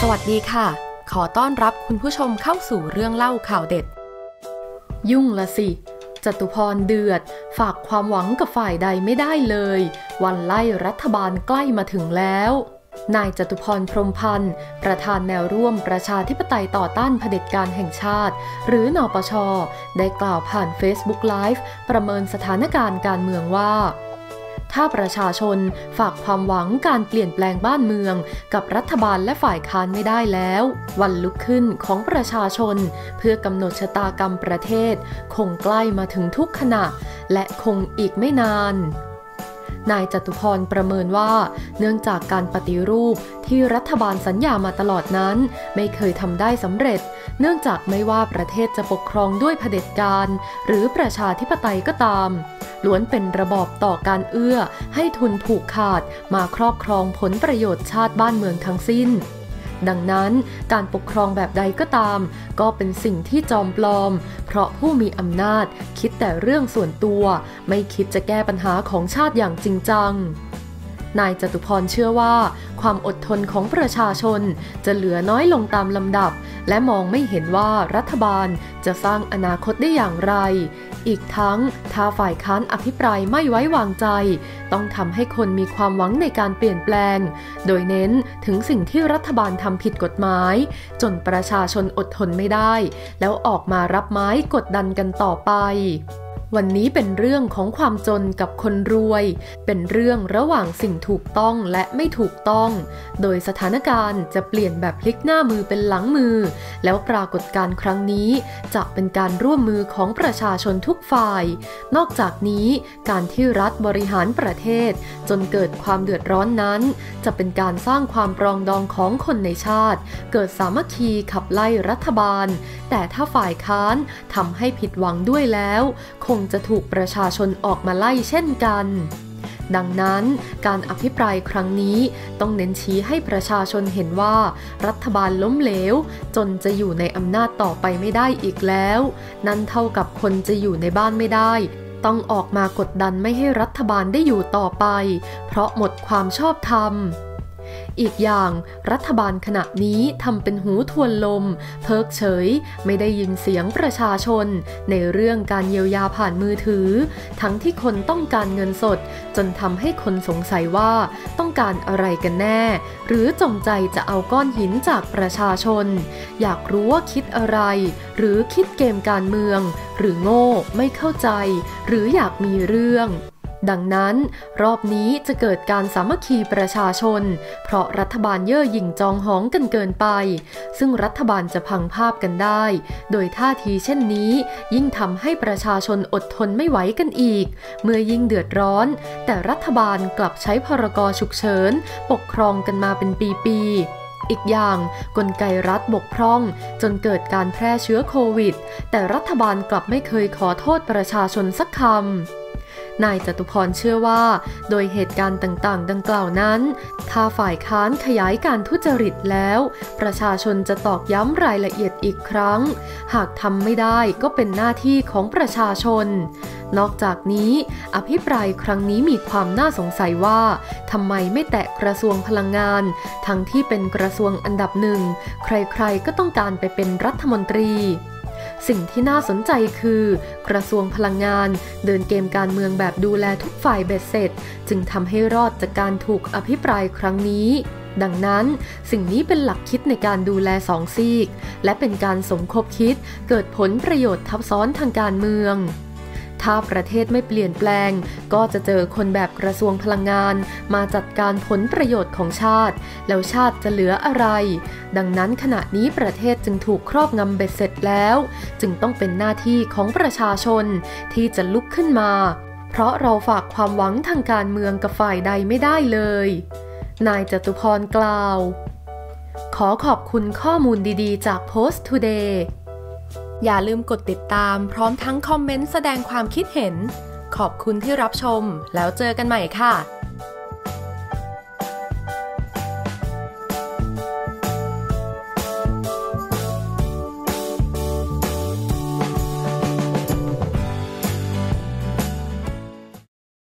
วัสดีค่ะขอต้อนรับคุณผู้ชมเข้าสู่เรื่องเล่าข่าวเด็ดยุ่งละสิจตุพรเดือดฝากความหวังกับฝ่ายใดไม่ได้เลยวันไล่รัฐบาลใกล้มาถึงแล้วนายจตุพรพรหมพันธ์ประธานแนวร่วมประชาธิปไตยต่อต้านเผด็จการแห่งชาติหรือนปช.ได้กล่าวผ่าน Facebook Live ประเมินสถานการณ์การเมืองว่าถ้าประชาชนฝากความหวังการเปลี่ยนแปลงบ้านเมืองกับรัฐบาลและฝ่ายค้านไม่ได้แล้ววันลุกขึ้นของประชาชนเพื่อกำหนดชะตากรรมประเทศคงใกล้มาถึงทุกขณะและคงอีกไม่นานนายจตุพรประเมินว่าเนื่องจากการปฏิรูปที่รัฐบาลสัญญามาตลอดนั้นไม่เคยทำได้สำเร็จเนื่องจากไม่ว่าประเทศจะปกครองด้วยเผด็จการหรือประชาธิปไตยก็ตามล้วนเป็นระบอบต่อการเอื้อให้ทุนผูกขาดมาครอบครองผลประโยชน์ชาติบ้านเมืองทั้งสิ้นดังนั้นการปกครองแบบใดก็ตามก็เป็นสิ่งที่จอมปลอมเพราะผู้มีอำนาจคิดแต่เรื่องส่วนตัวไม่คิดจะแก้ปัญหาของชาติอย่างจริงจังนายจตุพรเชื่อว่าความอดทนของประชาชนจะเหลือน้อยลงตามลำดับและมองไม่เห็นว่ารัฐบาลจะสร้างอนาคตได้อย่างไรอีกทั้งถ้าฝ่ายค้านอภิปรายไม่ไว้วางใจต้องทำให้คนมีความหวังในการเปลี่ยนแปลงโดยเน้นถึงสิ่งที่รัฐบาลทำผิดกฎหมายจนประชาชนอดทนไม่ได้แล้วออกมารับไม้กดดันกันต่อไปวันนี้เป็นเรื่องของความจนกับคนรวยเป็นเรื่องระหว่างสิ่งถูกต้องและไม่ถูกต้องโดยสถานการณ์จะเปลี่ยนแบบพลิกหน้ามือเป็นหลังมือแล้วปรากฏการณ์ครั้งนี้จะเป็นการร่วมมือของประชาชนทุกฝ่ายนอกจากนี้การที่รัฐบริหารประเทศจนเกิดความเดือดร้อนนั้นจะเป็นการสร้างความปรองดองของคนในชาติเกิดสามัคคีขับไล่รัฐบาลแต่ถ้าฝ่ายค้านทำให้ผิดหวังด้วยแล้วคงจะถูกประชาชนออกมาไล่เช่นกันดังนั้นการอภิปรายครั้งนี้ต้องเน้นชี้ให้ประชาชนเห็นว่ารัฐบาลล้มเหลวจนจะอยู่ในอำนาจต่อไปไม่ได้อีกแล้วนั่นเท่ากับคนจะอยู่ในบ้านไม่ได้ต้องออกมากดดันไม่ให้รัฐบาลได้อยู่ต่อไปเพราะหมดความชอบธรรมอีกอย่างรัฐบาลขณะนี้ทำเป็นหูทวนลมเพิกเฉยไม่ได้ยินเสียงประชาชนในเรื่องการเยียวยาผ่านมือถือทั้งที่คนต้องการเงินสดจนทำให้คนสงสัยว่าต้องการอะไรกันแน่หรือจงใจจะเอาก้อนหินจากประชาชนอยากรู้ว่าคิดอะไรหรือคิดเกมการเมืองหรือโง่ไม่เข้าใจหรืออยากมีเรื่องดังนั้นรอบนี้จะเกิดการสามัคคีประชาชนเพราะรัฐบาลเย่อหยิ่งจองหองกันเกินไปซึ่งรัฐบาลจะพังภาพกันได้โดยท่าทีเช่นนี้ยิ่งทำให้ประชาชนอดทนไม่ไหวกันอีกเมื่อยิ่งเดือดร้อนแต่รัฐบาลกลับใช้พรก.ฉุกเฉินปกครองกันมาเป็นปีๆอีกอย่างกลไกรัฐบกพร่องจนเกิดการแพร่เชื้อโควิดแต่รัฐบาลกลับไม่เคยขอโทษประชาชนสักคำนายจตุพรเชื่อว่าโดยเหตุการณ์ต่างๆดังกล่าวนั้นถ้าฝ่ายค้านขยายการทุจริตแล้วประชาชนจะตอกย้ำรายละเอียดอีกครั้งหากทำไม่ได้ก็เป็นหน้าที่ของประชาชนนอกจากนี้อภิปรายครั้งนี้มีความน่าสงสัยว่าทำไมไม่แตะกระทรวงพลังงานทั้งที่เป็นกระทรวงอันดับหนึ่งใครๆก็ต้องการไปเป็นรัฐมนตรีสิ่งที่น่าสนใจคือกระทรวงพลังงานเดินเกมการเมืองแบบดูแลทุกฝ่ายเบ็ดเสร็จจึงทำให้รอดจากการถูกอภิปรายครั้งนี้ดังนั้นสิ่งนี้เป็นหลักคิดในการดูแลสองซีกและเป็นการสมคบคิดเกิดผลประโยชน์ทับซ้อนทางการเมืองถ้าประเทศไม่เปลี่ยนแปลงก็จะเจอคนแบบกระทรวงพลังงานมาจัดการผลประโยชน์ของชาติแล้วชาติจะเหลืออะไรดังนั้นขณะนี้ประเทศจึงถูกครอบงำเบ็ดเสร็จแล้วจึงต้องเป็นหน้าที่ของประชาชนที่จะลุกขึ้นมาเพราะเราฝากความหวังทางการเมืองกับฝ่ายใดไม่ได้เลยนายจตุพรกล่าวขอขอบคุณข้อมูลดีๆจาก Post Todayอย่าลืมกดติดตามพร้อมทั้งคอมเมนต์แสดงความคิดเห็นขอบคุณที่รับชมแล้วเจอกันใหม่ค่ะ